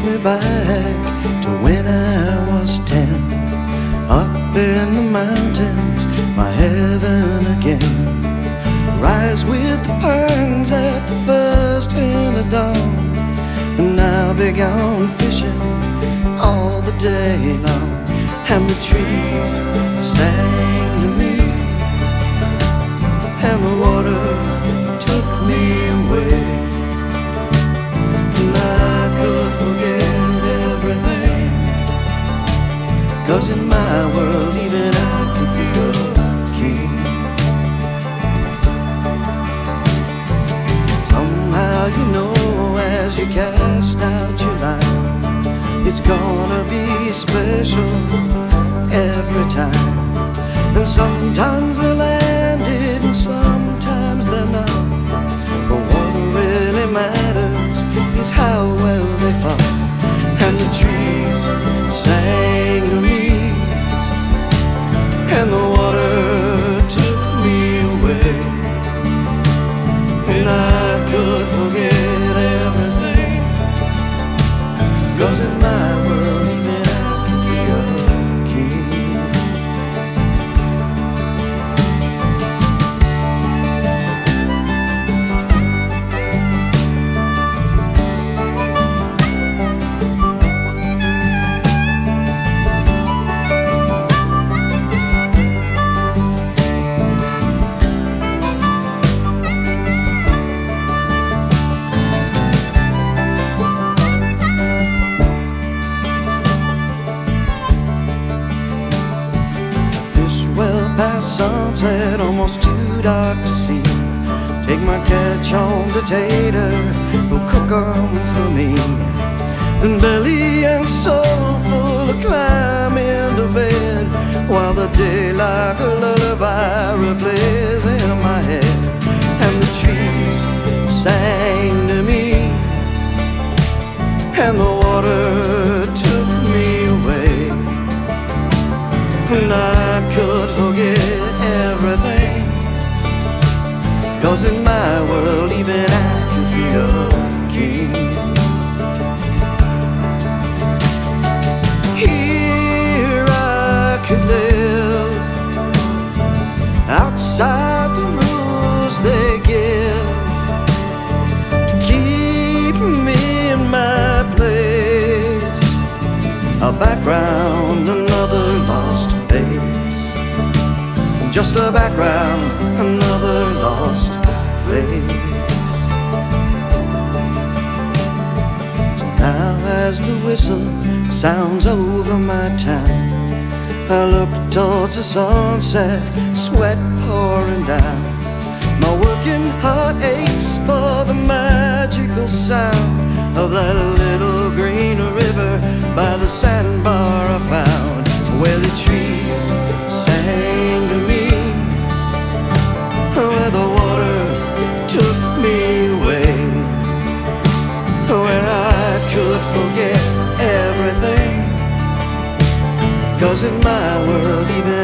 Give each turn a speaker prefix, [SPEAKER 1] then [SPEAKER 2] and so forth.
[SPEAKER 1] me back to when I was 10. Up in the mountains, my heaven again. Rise with the pines at the first hint of dawn, and I'll be gone fishing all the day long. And the trees sang to me, and the water took me away. And I could forget everything, 'cause in my world even I could be a king. Somehow you know as you cast out your line, it's gonna be special every time. And sometimes they're landed and sometimes they're not, but what really matters is how well they fall. And the trees sang to me, and the water took me away. And I could forget everything, 'cause in my world even I could be a king. Past sunset, almost too dark to see. Take my catch home to Tater, who'll cook 'em for me. And belly and soul full of climb into bed, while the day like a lullaby replays in my head. And the trees sang to me, and the water took me away. And I could forget everything, 'cause in my world even I could be a king. Here I could live outside the rules they give, to keep me in my place, a background, another lost face. Just a background, another lost face. So now as the whistle sounds over my town, I look towards the sunset, sweat pouring down. My working heart aches for the magical sound of that little green river by the sandbar I found, where the trees sang to me, where the water took me away, where I could forget everything, 'cause in my world even